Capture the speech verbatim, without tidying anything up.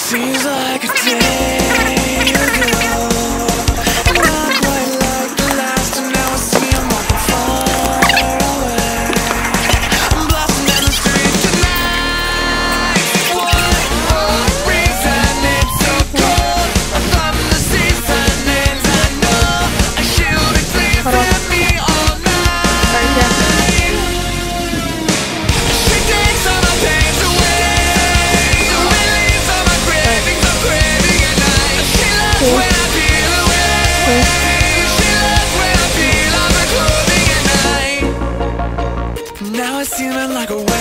Seems like a day ago, not quite like the last, and now I see I'm walking far away. I'm blasting down the street tonight. What reason it's so cold? I'm from the season and I know I should have pleased with me all night. She takes all my pains away. When I feel away, she loves when I feel on my clothing at night. Now I see them like a